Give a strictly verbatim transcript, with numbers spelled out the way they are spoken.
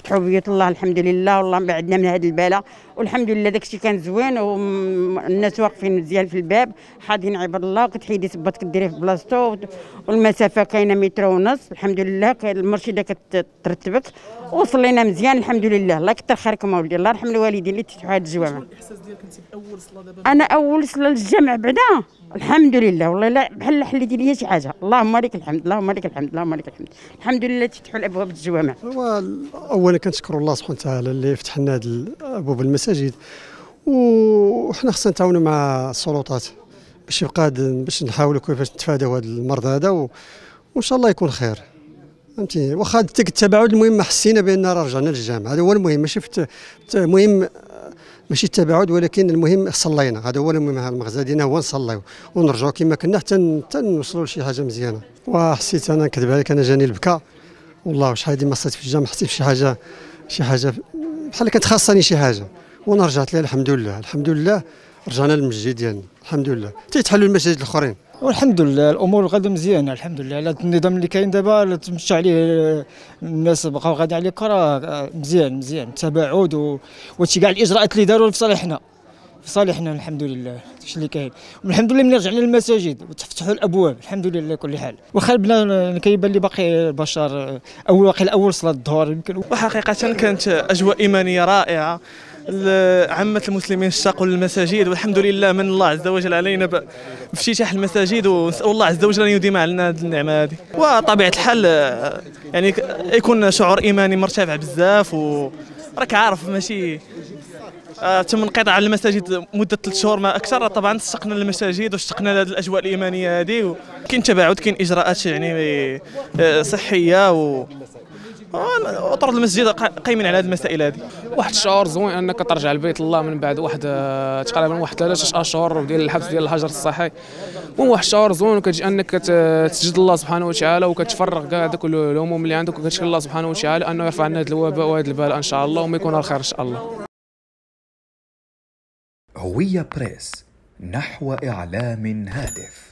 فتحوا بيوت الله الحمد لله، والله بعدنا من هذا البلاء، والحمد لله داكشي كان زوين، والناس واقفين مزيان في الباب حاضين عباد الله، وكتحيدي صباط كديريه في بلاصتو، والمسافه كاينه متر ونص الحمد لله، المرشده كترتبك، وصلينا مزيان الحمد لله. الله يكثر خيركم اوليدي، الله يرحم الوالدين اللي تفتحوا هذا الجوامع. الاحساس ديالك انت باول صلاه دابا؟ انا اول صلاه للجامع بعدا الحمد لله، والله لا بحال حليتي لي شي حاجه، اللهم لك الحمد، اللهم لك الحمد، اللهم لك الحمد، الحمد لله تفتحوا الابواب الجوامع. هو اولا كنشكر الله سبحانه وتعالى اللي فتح لنا هذه ابواب المساجد، وحنا خصنا نتعاونوا مع السلطات باش يبقى باش نحاولوا كيفاش نتفاداو هذا المرض هذا، وان شاء الله يكون خير. فهمتي، واخا التباعد المهم حسينا بان راه رجعنا للجامع، هذا هو المهم، ماشي المهم ماشي التباعد، ولكن المهم صلينا، هذا هو المهم. هذا المغزى ديالنا هو نصليو ونرجعوا كما كنا حتى نوصلوا لشي حاجه مزيانه. وحسيت انا نكذب عليك، انا جاني البكاء والله، شحال هذه ما صيت في الجامع، حسيت بشي حاجه شي حاجه بحال كانت خاصني شي حاجه، وانا رجعت لها الحمد لله. الحمد لله رجعنا للمسجد ديالنا الحمد لله، تيتحلوا المساجد الاخرين والحمد لله. الامور غادا مزيانه الحمد لله، على النظام اللي كاين دابا تمشى عليه الناس بقاو غادي عليه راه مزيان مزيان التباعد، وهادشي كاع الاجراءات اللي داروا في صالحنا في صالحنا الحمد لله. هادشي اللي كاين، والحمد لله ملي رجعنا للمساجد وتفتحوا الابواب الحمد لله كل حال. واخا بنا كيبان لي باقي البشر اول واقي الاول صلاه الظهر يمكن. وحقيقه كانت اجواء ايمانيه رائعه، عامة المسلمين اشتاقوا للمساجد، والحمد لله من الله عز وجل علينا بافتتاح المساجد، ونسأل الله عز وجل أن يديم علينا هذه النعمة هذه. وطبيعة الحال يعني يكون شعور إيماني مرتفع بزاف، وراك عارف ماشي آه تم انقطاع على المساجد مدة ثلاث شهور ما أكثر، طبعا اشتقنا للمساجد واشتقنا لهذه الأجواء الإيمانية هذه. كاين تباعد، كاين إجراءات يعني صحية، و وطرد المسجد قايمين على هذه المسائل هذه. واحد الشعور زوين انك ترجع لبيت الله من بعد واحد تقريبا واحد ثلاثة اشهر ديال الحبس ديال الحجر الصحي، واحد الشعور زوين، وكتجي انك تسجد الله سبحانه وتعالى وكتفرغ كاع داك الهموم اللي عندك، وكتشكر الله سبحانه وتعالى انه يرفع عنا هذا الوباء وهذا البلاء ان شاء الله، وما يكون الخير ان شاء الله. هوية بريس، نحو إعلام هادف.